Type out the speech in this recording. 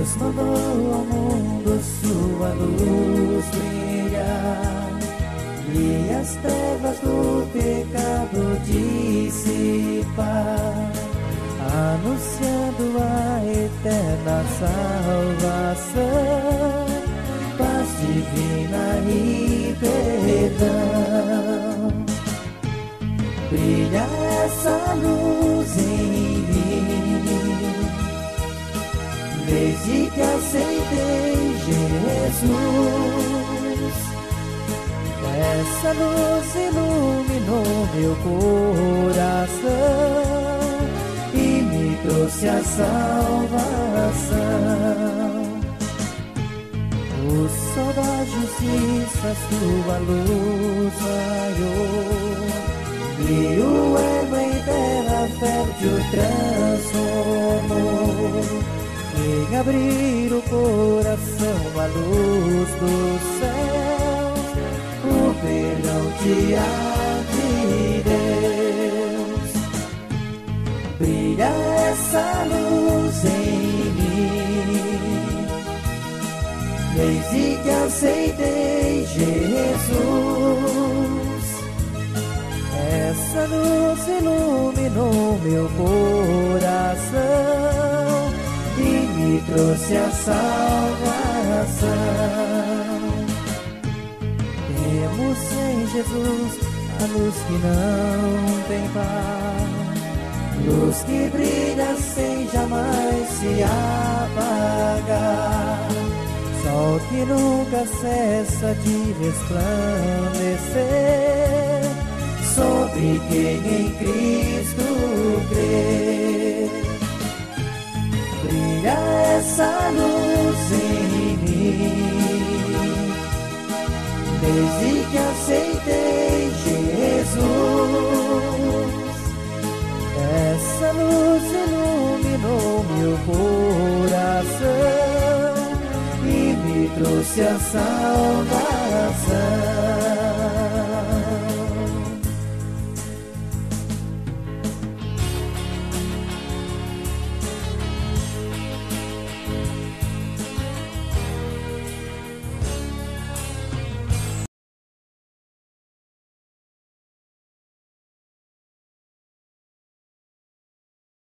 Jesus mandou ao mundo sua luz brilhar, e as trevas do pecado dissipar, anunciando a eterna salvação, paz divina e perdão. Brilha essa luz em mim, desde que aceitei Jesus. Essa luz iluminou meu coração e me trouxe a salvação. O sol da justiça sua luz raiou, e o ermo em terra fértil transformou. Em abrir o coração à luz dos céus, o perdão de Deus. Brilha essa luz em mim, desde que aceitei Jesus. Essa luz iluminou meu coração e me trouxe a salvação. Temos em Jesus a luz que não tem par, luz que brilha sem jamais se apagar, sol que nunca cessa de resplandecer sobre quem em Cristo crê. Brilha essa luz em mim, desde que aceitei Jesus. Essa luz iluminou meu coração e me trouxe a salvação.